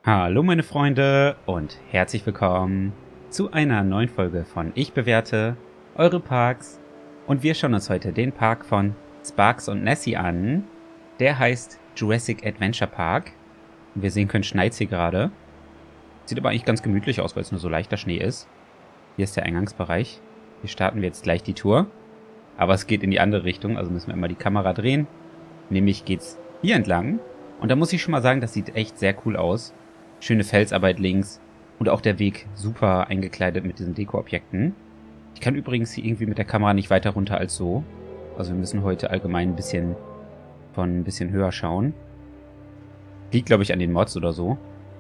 Hallo meine Freunde und herzlich willkommen zu einer neuen Folge von Ich bewerte eure Parks. Und wir schauen uns heute den Park von Sparks und Nessie an. Der heißt Jurassic Adventure Park. Und wir sehen können, schneit hier gerade. Sieht aber eigentlich ganz gemütlich aus, weil es nur so leichter Schnee ist. Hier ist der Eingangsbereich. Hier starten wir jetzt gleich die Tour. Aber es geht in die andere Richtung, also müssen wir immer die Kamera drehen. Nämlich geht's hier entlang. Und da muss ich schon mal sagen, das sieht echt sehr cool aus. Schöne Felsarbeit links. Und auch der Weg super eingekleidet mit diesen Deko-Objekten. Ich kann übrigens hier irgendwie mit der Kamera nicht weiter runter als so. Also wir müssen heute allgemein ein bisschen höher schauen. Liegt, glaube ich, an den Mods oder so.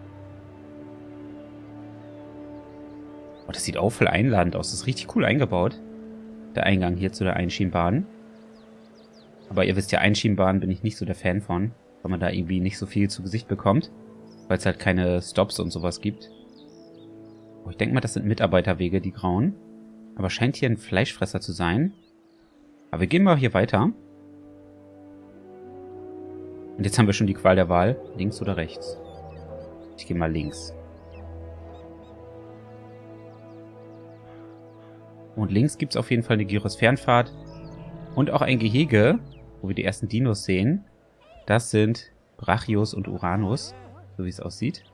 Oh, das sieht auch voll einladend aus. Das ist richtig cool eingebaut. Der Eingang hier zu der Einschienenbahn. Aber ihr wisst ja, Einschienenbahn bin ich nicht so der Fan von. Weil man da irgendwie nicht so viel zu Gesicht bekommt. Weil es halt keine Stops und sowas gibt. Oh, ich denke mal, das sind Mitarbeiterwege, die grauen. Aber scheint hier ein Fleischfresser zu sein. Aber wir gehen mal hier weiter. Und jetzt haben wir schon die Qual der Wahl. Links oder rechts? Ich gehe mal links. Und links gibt es auf jeden Fall eine Gyrosphärenfahrt. Und auch ein Gehege, wo wir die ersten Dinos sehen. Das sind Brachios und Uranus. So wie es aussieht.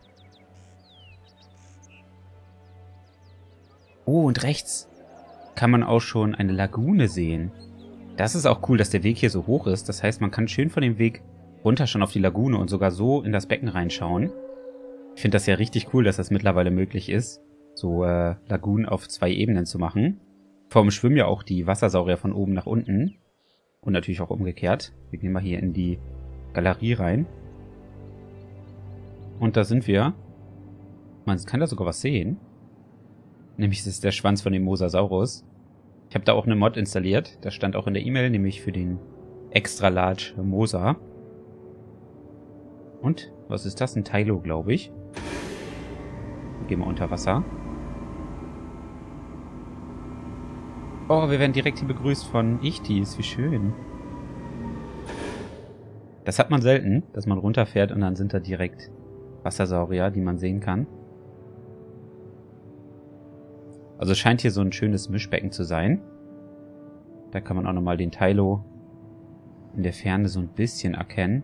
Oh, und rechts kann man auch schon eine Lagune sehen. Das ist auch cool, dass der Weg hier so hoch ist. Das heißt, man kann schön von dem Weg runter schon auf die Lagune und sogar so in das Becken reinschauen. Ich finde das ja richtig cool, dass das mittlerweile möglich ist, so Lagunen auf 2 Ebenen zu machen. Vor allem schwimmen ja auch die Wassersaurier von oben nach unten. Und natürlich auch umgekehrt. Wir gehen mal hier in die Galerie rein. Und da sind wir. Man kann da sogar was sehen. Nämlich ist es der Schwanz von dem Mosasaurus. Ich habe da auch eine Mod installiert. Das stand auch in der E-Mail, nämlich für den Extra Large Mosa. Und, was ist das? Ein Tylo, glaube ich. Gehen wir unter Wasser. Oh, wir werden direkt hier begrüßt von Ichthys. Wie schön. Das hat man selten, dass man runterfährt und dann sind da direkt Wassersaurier, die man sehen kann. Also es scheint hier so ein schönes Mischbecken zu sein. Da kann man auch nochmal den Tylo in der Ferne so ein bisschen erkennen.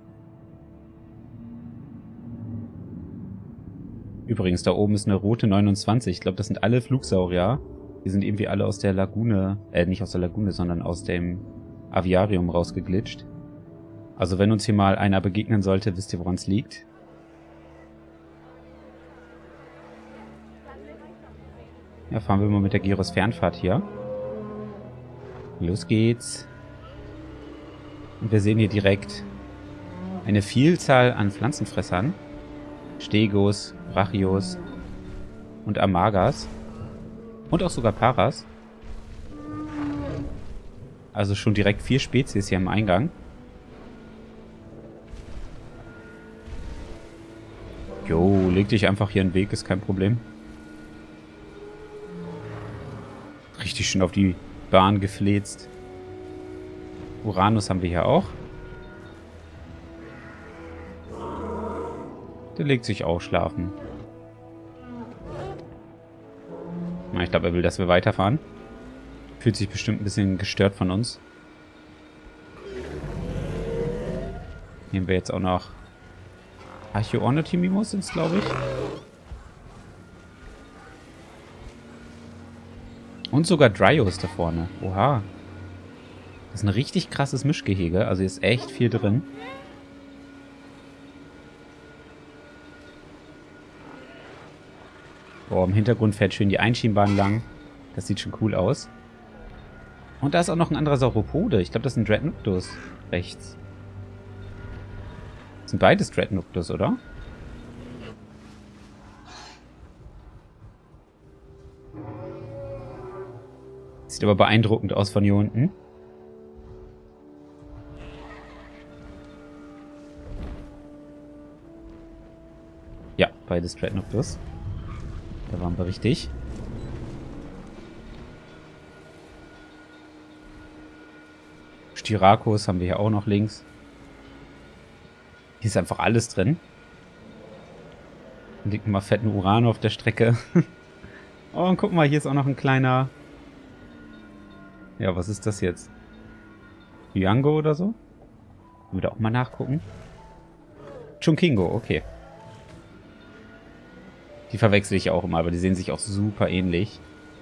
Übrigens, da oben ist eine rote 29. Ich glaube, das sind alle Flugsaurier. Die sind irgendwie alle aus der Lagune, nicht aus der Lagune, sondern aus dem Aviarium rausgeglitscht. Also wenn uns hier mal einer begegnen sollte, wisst ihr, woran es liegt. Ja, fahren wir mal mit der Gyrosphärenfahrt hier. Los geht's. Und wir sehen hier direkt eine Vielzahl an Pflanzenfressern. Stegos, Brachios und Amargas. Und auch sogar Paras. Also schon direkt 4 Spezies hier am Eingang. Jo, leg dich einfach hier in den Weg, ist kein Problem. Richtig schön auf die Bahn gefläzt. Uranus haben wir hier auch. Der legt sich auch schlafen. Na, ich glaube, er will, dass wir weiterfahren. Fühlt sich bestimmt ein bisschen gestört von uns. Nehmen wir jetzt auch noch Archaeornithymimos sind es, glaube ich. Und sogar Dryos da vorne. Oha. Das ist ein richtig krasses Mischgehege. Also hier ist echt viel drin. Boah, im Hintergrund fährt schön die Einschienenbahn lang. Das sieht schon cool aus. Und da ist auch noch ein anderer Sauropode. Ich glaube, das ist ein Dreadnouctus rechts. Das sind beides Dreadnouctus, oder? Sieht aber beeindruckend aus von hier unten. Ja, beides Dreadnouctus. Da waren wir richtig. Styracosaurus haben wir hier auch noch links. Hier ist einfach alles drin. Dann liegt mal fetten Uran auf der Strecke. Oh, und guck mal, hier ist auch noch ein kleiner... Ja, was ist das jetzt? Django oder so? Wollen wir da auch mal nachgucken? Chunkingo, okay. Die verwechsel ich auch immer, aber die sehen sich auch super ähnlich.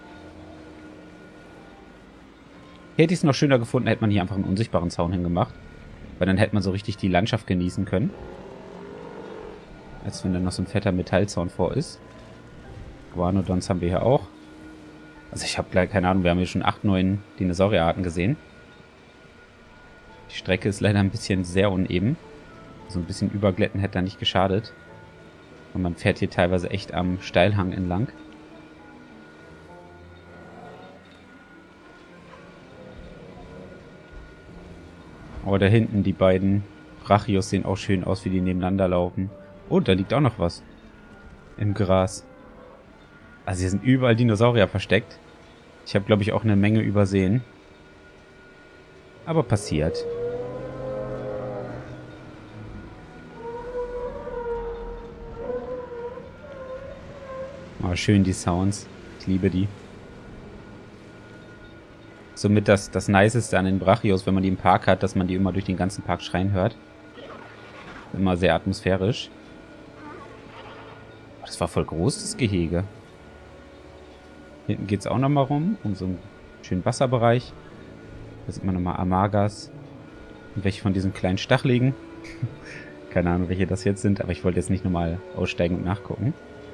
Hätte ich es noch schöner gefunden, hätte man hier einfach einen unsichtbaren Zaun hingemacht. Weil dann hätte man so richtig die Landschaft genießen können. Als wenn da noch so ein fetter Metallzaun vor ist. Guanodons haben wir hier auch. Also ich habe gleich keine Ahnung, wir haben hier schon 8, 9 Dinosaurierarten gesehen. Die Strecke ist leider ein bisschen sehr uneben. So ein bisschen überglätten hätte da nicht geschadet. Und man fährt hier teilweise echt am Steilhang entlang. Aber da hinten die beiden Brachios sehen auch schön aus, wie die nebeneinander laufen. Oh, da liegt auch noch was. Im Gras. Also hier sind überall Dinosaurier versteckt. Ich habe, glaube ich, auch eine Menge übersehen. Aber passiert. Oh, schön die Sounds. Ich liebe die. Somit das Niceste an den Brachios, wenn man die im Park hat, dass man die immer durch den ganzen Park schreien hört. Immer sehr atmosphärisch. Oh, das war voll groß, das Gehege. Hinten geht es auch nochmal rum, um so einen schönen Wasserbereich. Da sieht man nochmal Amargas. Und welche von diesen kleinen Stacheligen. Keine Ahnung, welche das jetzt sind, aber ich wollte jetzt nicht nochmal aussteigen und nachgucken.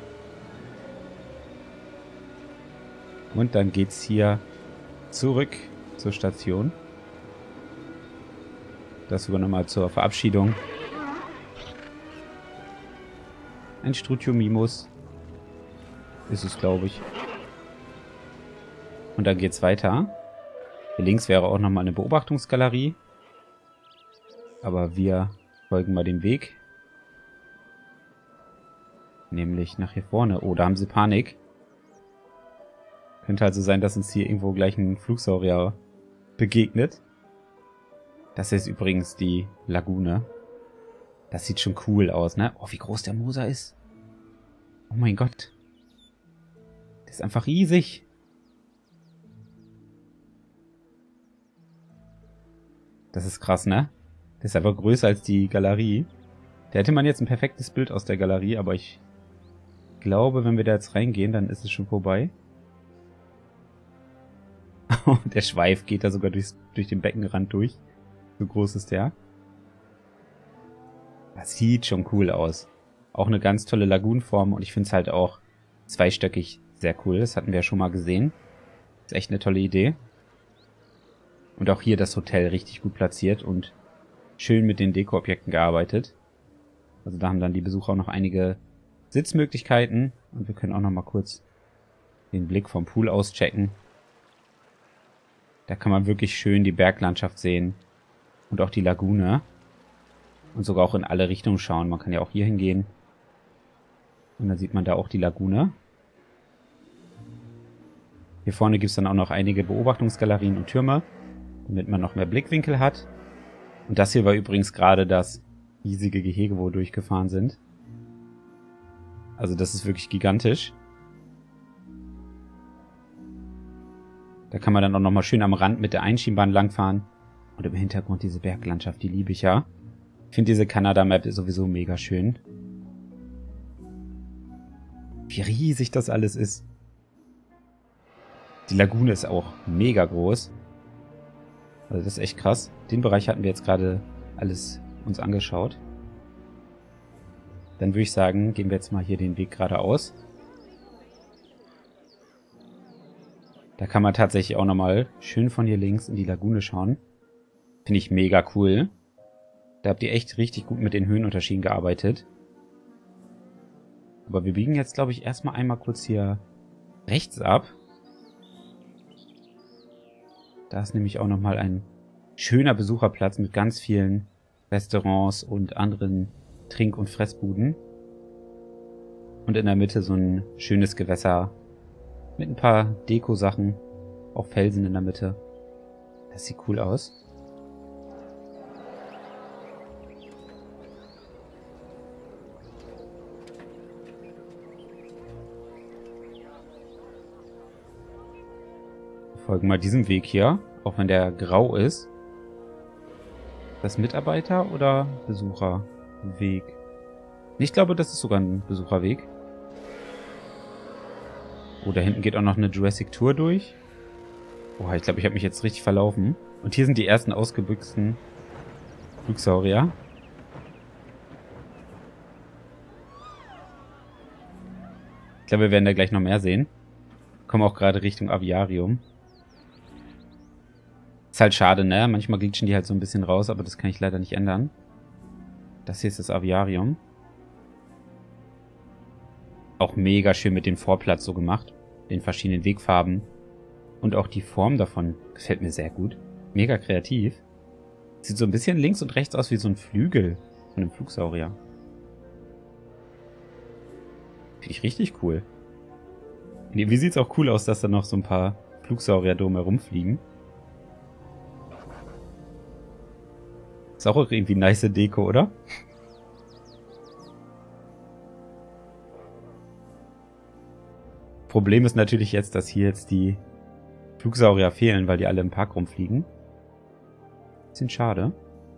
Und dann geht's hier zurück zur Station. Das sogar nochmal zur Verabschiedung. Ein Strutiomimus ist es, glaube ich. Und dann geht's weiter. Hier links wäre auch nochmal eine Beobachtungsgalerie. Aber wir folgen mal dem Weg. Nämlich nach hier vorne. Oh, da haben sie Panik. Könnte also sein, dass uns hier irgendwo gleich ein Flugsaurier begegnet. Das ist übrigens die Lagune. Das sieht schon cool aus, ne? Oh, wie groß der Moser ist. Oh mein Gott. Der ist einfach riesig. Das ist krass, ne? Der ist einfach größer als die Galerie. Da hätte man jetzt ein perfektes Bild aus der Galerie, aber ich glaube, wenn wir da jetzt reingehen, dann ist es schon vorbei. Der Schweif geht da sogar durch den Beckenrand durch. So groß ist der. Das sieht schon cool aus. Auch eine ganz tolle Lagunenform und ich finde es halt auch zweistöckig sehr cool. Das hatten wir ja schon mal gesehen. Ist echt eine tolle Idee. Und auch hier das Hotel richtig gut platziert und schön mit den Deko-Objekten gearbeitet. Also da haben dann die Besucher auch noch einige Sitzmöglichkeiten und wir können auch noch mal kurz den Blick vom Pool aus checken. Da kann man wirklich schön die Berglandschaft sehen und auch die Lagune. Und sogar auch in alle Richtungen schauen. Man kann ja auch hier hingehen. Und dann sieht man da auch die Lagune. Hier vorne gibt es dann auch noch einige Beobachtungsgalerien und Türme, damit man noch mehr Blickwinkel hat. Und das hier war übrigens gerade das riesige Gehege, wo wir durchgefahren sind. Also das ist wirklich gigantisch. Da kann man dann auch nochmal schön am Rand mit der Einschienbahn langfahren. Und im Hintergrund diese Berglandschaft, die liebe ich ja. Ich finde diese Kanada-Map sowieso mega schön. Wie riesig das alles ist. Die Lagune ist auch mega groß. Also das ist echt krass. Den Bereich hatten wir jetzt gerade alles uns angeschaut. Dann würde ich sagen, gehen wir jetzt mal hier den Weg geradeaus. Da kann man tatsächlich auch nochmal schön von hier links in die Lagune schauen. Finde ich mega cool. Da habt ihr echt richtig gut mit den Höhenunterschieden gearbeitet. Aber wir biegen jetzt, glaube ich, erstmal einmal kurz hier rechts ab. Da ist nämlich auch nochmal ein schöner Besucherplatz mit ganz vielen Restaurants und anderen Trink- und Fressbuden. Und in der Mitte so ein schönes Gewässer mit ein paar Deko-Sachen. Auch Felsen in der Mitte. Das sieht cool aus. Folgen mal diesem Weg hier, auch wenn der grau ist. Das Mitarbeiter- oder Besucherweg? Ich glaube, das ist sogar ein Besucherweg. Oh, da hinten geht auch noch eine Jurassic Tour durch. Oh, ich glaube, ich habe mich jetzt richtig verlaufen. Und hier sind die ersten ausgebüxten Flugsaurier. Ich glaube, wir werden da gleich noch mehr sehen. Kommen auch gerade Richtung Aviarium. Ist halt schade, ne? Manchmal glitschen die halt so ein bisschen raus, aber das kann ich leider nicht ändern. Das hier ist das Aviarium. Auch mega schön mit dem Vorplatz so gemacht. Den verschiedenen Wegfarben. Und auch die Form davon gefällt mir sehr gut. Mega kreativ. Sieht so ein bisschen links und rechts aus wie so ein Flügel von einem Flugsaurier. Finde ich richtig cool. Wie sieht's auch cool aus, dass da noch so ein paar Flugsaurier drumherum fliegen. Ist auch irgendwie nice Deko, oder? Problem ist natürlich jetzt, dass hier jetzt die Flugsaurier fehlen, weil die alle im Park rumfliegen. Bisschen schade.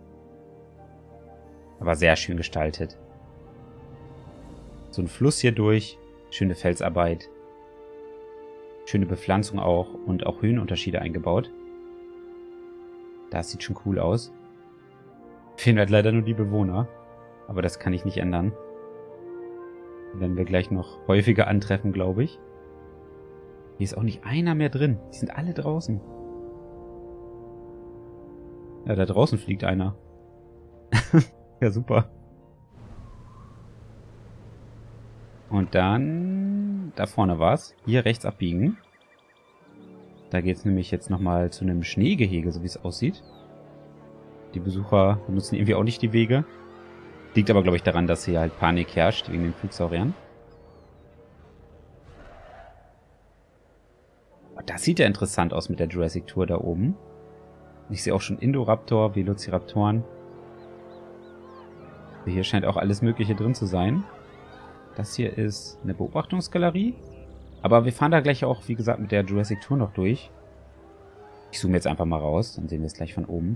Aber sehr schön gestaltet. So ein Fluss hier durch. Schöne Felsarbeit. Schöne Bepflanzung auch. Und auch Höhenunterschiede eingebaut. Das sieht schon cool aus. Fehlen halt leider nur die Bewohner. Aber das kann ich nicht ändern. Werden wir gleich noch häufiger antreffen, glaube ich. Hier ist auch nicht einer mehr drin. Die sind alle draußen. Ja, da draußen fliegt einer. Ja, super. Und dann... Da vorne war's. Hier rechts abbiegen. Da geht's nämlich jetzt nochmal zu einem Schneegehege, so wie es aussieht. Die Besucher benutzen irgendwie auch nicht die Wege. Liegt aber, glaube ich, daran, dass hier halt Panik herrscht wegen den Flugsauriern. Das sieht ja interessant aus mit der Jurassic Tour da oben. Ich sehe auch schon Indoraptor, Velociraptoren. Hier scheint auch alles Mögliche drin zu sein. Das hier ist eine Beobachtungsgalerie. Aber wir fahren da gleich auch, wie gesagt, mit der Jurassic Tour noch durch. Ich zoome jetzt einfach mal raus, dann sehen wir es gleich von oben.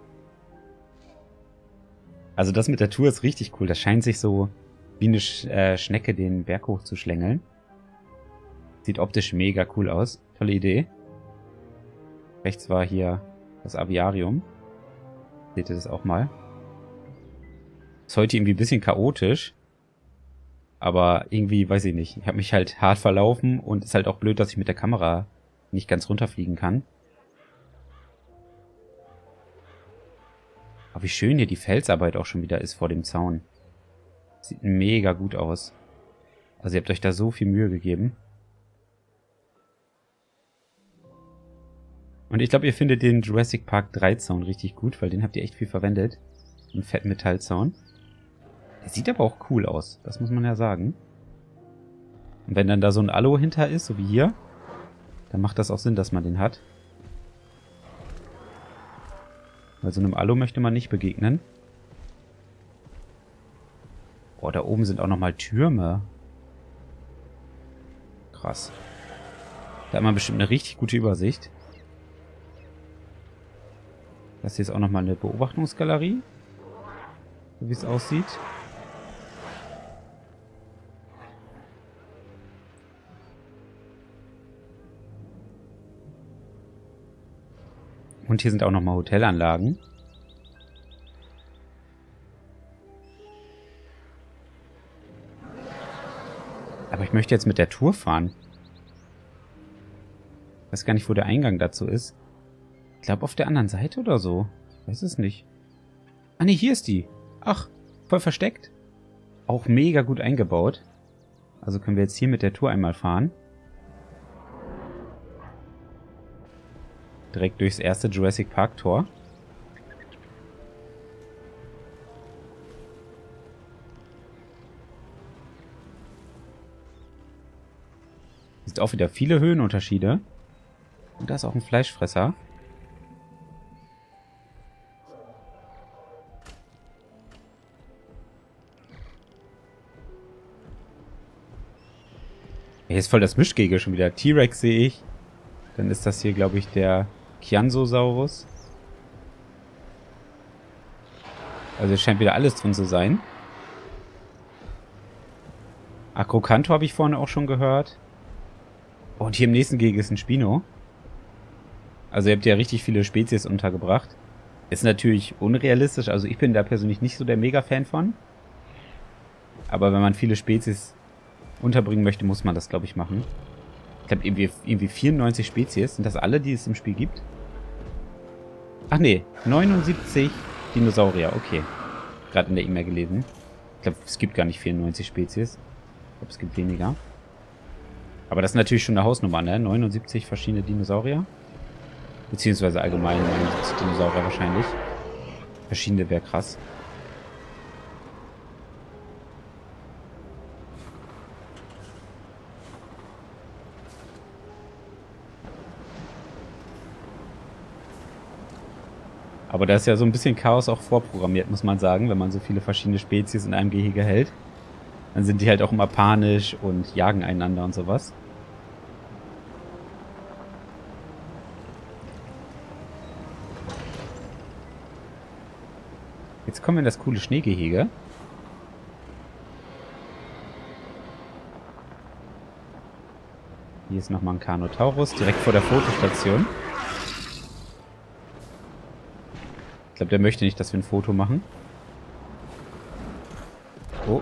Also das mit der Tour ist richtig cool. Das scheint sich so wie eine Schnecke den Berg hoch zu schlängeln. Sieht optisch mega cool aus. Tolle Idee. Rechts war hier das Aviarium. Seht ihr das auch mal? Ist heute irgendwie ein bisschen chaotisch. Aber irgendwie, weiß ich nicht. Ich habe mich halt hart verlaufen und ist halt auch blöd, dass ich mit der Kamera nicht ganz runterfliegen kann. Aber wie schön hier die Felsarbeit auch schon wieder ist vor dem Zaun. Sieht mega gut aus. Also ihr habt euch da so viel Mühe gegeben. Und ich glaube, ihr findet den Jurassic Park 3 Zaun richtig gut, weil den habt ihr echt viel verwendet. Einen fetten Metallzaun. Der sieht aber auch cool aus, das muss man ja sagen. Und wenn dann da so ein Alu hinter ist, so wie hier, dann macht das auch Sinn, dass man den hat. Weil so einem Alu möchte man nicht begegnen. Boah, da oben sind auch nochmal Türme. Krass. Da hat man bestimmt eine richtig gute Übersicht. Das hier ist auch nochmal eine Beobachtungsgalerie. So wie es aussieht. Und hier sind auch nochmal Hotelanlagen. Aber ich möchte jetzt mit der Tour fahren. Ich weiß gar nicht, wo der Eingang dazu ist. Ich glaube auf der anderen Seite oder so. Ich weiß es nicht. Ah ne, hier ist die. Ach, voll versteckt. Auch mega gut eingebaut. Also können wir jetzt hier mit der Tour einmal fahren. Direkt durchs erste Jurassic Park Tor. Ist auch wieder viele Höhenunterschiede. Und da ist auch ein Fleischfresser. Hier ist voll das Mischgegel schon wieder. T-Rex sehe ich. Dann ist das hier, glaube ich, der Kianzosaurus. Also es scheint wieder alles drin zu sein. Acrocantho habe ich vorne auch schon gehört. Oh, und hier im nächsten Gehege ist ein Spino. Also ihr habt ja richtig viele Spezies untergebracht. Ist natürlich unrealistisch. Also ich bin da persönlich nicht so der Mega-Fan von. Aber wenn man viele Spezies unterbringen möchte, muss man das, glaube ich, machen. Ich glaube, irgendwie 94 Spezies. Sind das alle, die es im Spiel gibt? Ach nee, 79 Dinosaurier. Okay. Gerade in der E-Mail gelesen. Ich glaube, es gibt gar nicht 94 Spezies. Ich glaube, es gibt weniger. Aber das ist natürlich schon eine Hausnummer, ne? 79 verschiedene Dinosaurier. Beziehungsweise allgemein 79 Dinosaurier wahrscheinlich. Verschiedene wäre krass. Aber da ist ja so ein bisschen Chaos auch vorprogrammiert, muss man sagen, wenn man so viele verschiedene Spezies in einem Gehege hält. Dann sind die halt auch immer panisch und jagen einander und sowas. Jetzt kommen wir in das coole Schneegehege. Hier ist nochmal ein Carnotaurus, direkt vor der Fotostation. Ich glaube, der möchte nicht, dass wir ein Foto machen. Oh.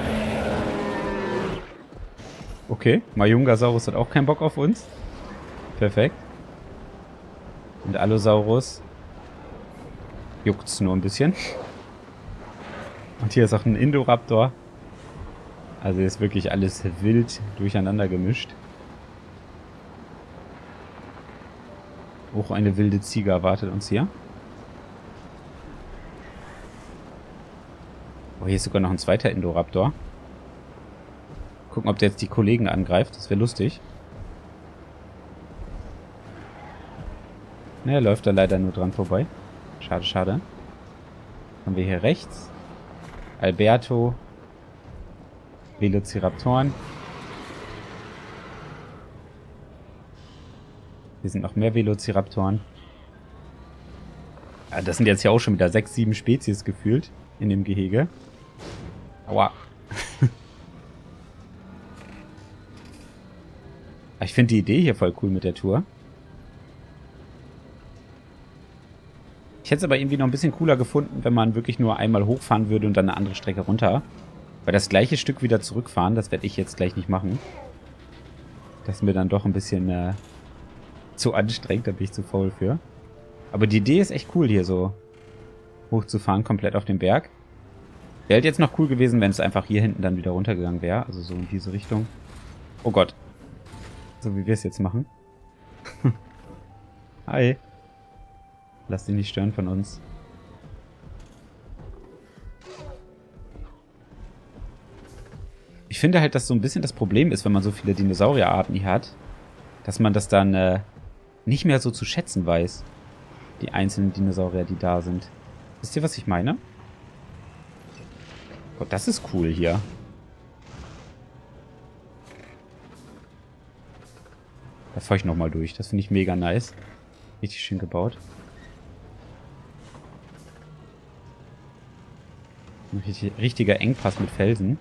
Okay, Majungasaurus hat auch keinen Bock auf uns. Perfekt. Und Allosaurus juckt's nur ein bisschen. Und hier ist auch ein Indoraptor. Also ist wirklich alles wild durcheinander gemischt. Auch eine wilde Ziege erwartet uns hier. Oh, hier ist sogar noch ein zweiter Indoraptor. Gucken, ob der jetzt die Kollegen angreift. Das wäre lustig. Ne, läuft da leider nur dran vorbei. Schade, schade. Haben wir hier rechts Alberto, Velociraptoren. Hier sind noch mehr Velociraptoren. Ja, das sind jetzt ja auch schon wieder 6, 7 Spezies gefühlt in dem Gehege. Aua. Ich finde die Idee hier voll cool mit der Tour. Ich hätte es aber irgendwie noch ein bisschen cooler gefunden, wenn man wirklich nur einmal hochfahren würde und dann eine andere Strecke runter. Weil das gleiche Stück wieder zurückfahren, das werde ich jetzt gleich nicht machen. Das ist mir dann doch ein bisschen zu anstrengend, da bin ich zu faul für. Aber die Idee ist echt cool, hier so hochzufahren, komplett auf den Berg. Wäre halt jetzt noch cool gewesen, wenn es einfach hier hinten dann wieder runtergegangen wäre. Also so in diese Richtung. Oh Gott. So wie wir es jetzt machen. Hi. Lass dich nicht stören von uns. Ich finde halt, dass so ein bisschen das Problem ist, wenn man so viele Dinosaurierarten hier hat, dass man das dann nicht mehr so zu schätzen weiß. Die einzelnen Dinosaurier, die da sind. Wisst ihr, was ich meine? Gott, das ist cool hier. Da fahre ich nochmal durch. Das finde ich mega nice. Richtig schön gebaut. Ein richtiger Engpass mit Felsen.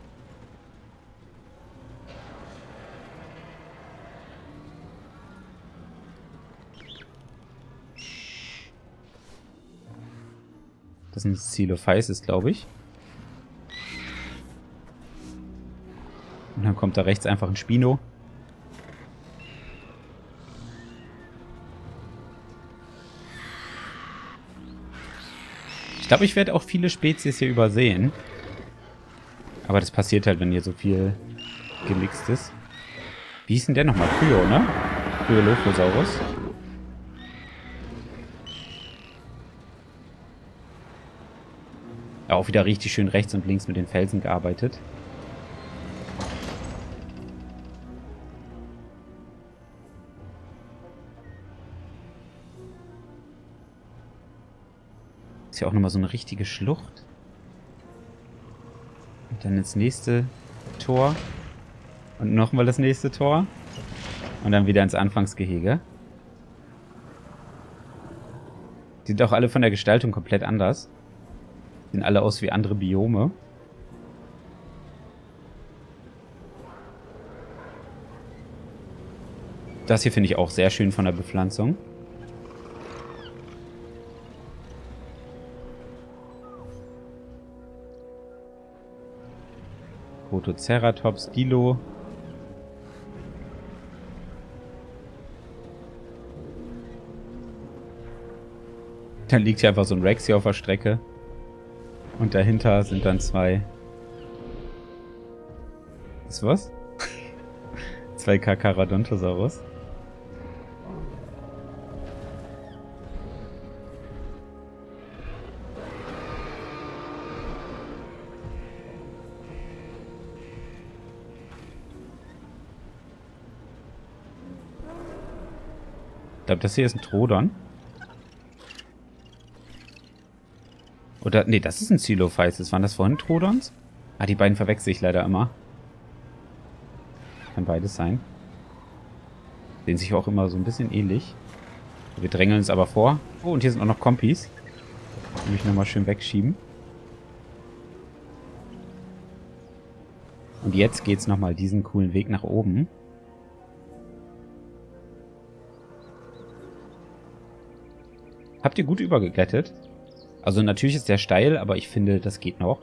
Das ein Coelophyes ist, glaube ich. Und dann kommt da rechts einfach ein Spino. Ich glaube, ich werde auch viele Spezies hier übersehen. Aber das passiert halt, wenn hier so viel gemixt ist. Wie hieß denn der nochmal? Kryo, ne? Kryolophosaurus. Ja, auch wieder richtig schön rechts und links mit den Felsen gearbeitet. Ist ja auch nochmal so eine richtige Schlucht. Und dann ins nächste Tor. Und nochmal das nächste Tor. Und dann wieder ins Anfangsgehege. Die sind auch alle von der Gestaltung komplett anders. Sehen alle aus wie andere Biome. Das hier finde ich auch sehr schön von der Bepflanzung. Protoceratops, Dilo. Dann liegt hier einfach so ein Rex hier auf der Strecke. Und dahinter sind dann zwei... Ist was? Zwei Carcharodontosaurus. Ich glaube, das hier ist ein Troodon. Oder, nee, das ist ein Coelophysis. Waren das vorhin Troodons? Ah, die beiden verwechsel ich leider immer. Kann beides sein. Sehen sich auch immer so ein bisschen ähnlich. Wir drängeln uns aber vor. Oh, und hier sind auch noch Kompis. Die will ich nochmal schön wegschieben. Und jetzt geht's nochmal diesen coolen Weg nach oben. Habt ihr gut übergeglättet? Also natürlich ist der steil, aber ich finde, das geht noch.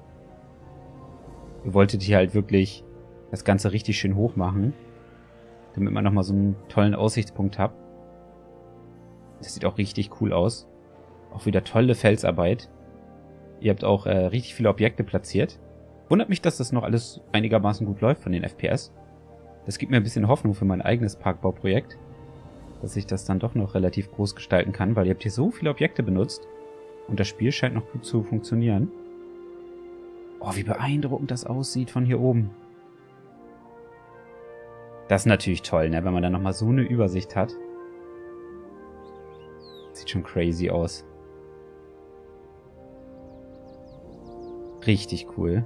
Ihr wolltet hier halt wirklich das Ganze richtig schön hoch machen, damit man nochmal so einen tollen Aussichtspunkt hat. Das sieht auch richtig cool aus. Auch wieder tolle Felsarbeit. Ihr habt auch richtig viele Objekte platziert. Wundert mich, dass das noch alles einigermaßen gut läuft von den FPS. Das gibt mir ein bisschen Hoffnung für mein eigenes Parkbauprojekt, dass ich das dann doch noch relativ groß gestalten kann, weil ihr habt hier so viele Objekte benutzt und das Spiel scheint noch gut zu funktionieren. Oh, wie beeindruckend das aussieht von hier oben. Das ist natürlich toll, ne, wenn man dann nochmal so eine Übersicht hat. Sieht schon crazy aus. Richtig cool.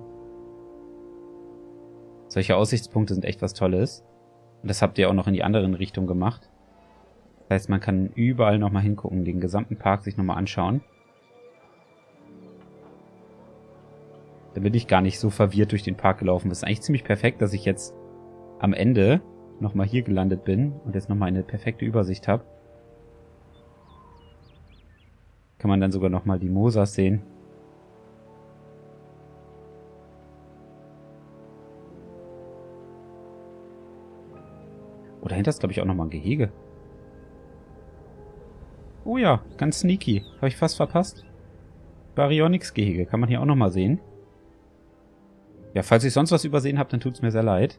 Solche Aussichtspunkte sind echt was Tolles. Und das habt ihr auch noch in die anderen Richtungen gemacht. Das heißt, man kann überall nochmal hingucken, den gesamten Park sich nochmal anschauen. Da bin ich gar nicht so verwirrt durch den Park gelaufen. Das ist eigentlich ziemlich perfekt, dass ich jetzt am Ende nochmal hier gelandet bin und jetzt nochmal eine perfekte Übersicht habe. Kann man dann sogar nochmal die Mosas sehen. Oh, dahinter ist, glaube ich, auch nochmal ein Gehege. Oh ja, ganz sneaky. Habe ich fast verpasst. Baryonyx-Gehege kann man hier auch nochmal sehen. Ja, falls ich sonst was übersehen habe, dann tut es mir sehr leid.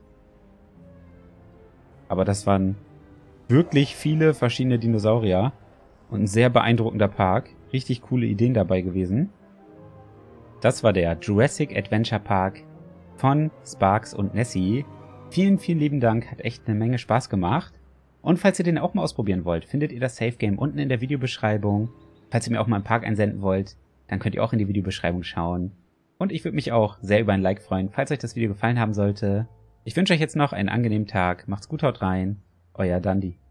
Aber das waren wirklich viele verschiedene Dinosaurier. Und ein sehr beeindruckender Park. Richtig coole Ideen dabei gewesen. Das war der Jurassic Adventure Park von Sparx und Nessie. Vielen, vielen lieben Dank. Hat echt eine Menge Spaß gemacht. Und falls ihr den auch mal ausprobieren wollt, findet ihr das Safe Game unten in der Videobeschreibung. Falls ihr mir auch mal einen Park einsenden wollt, dann könnt ihr auch in die Videobeschreibung schauen. Und ich würde mich auch sehr über ein Like freuen, falls euch das Video gefallen haben sollte. Ich wünsche euch jetzt noch einen angenehmen Tag. Macht's gut, haut rein. Euer Dandi.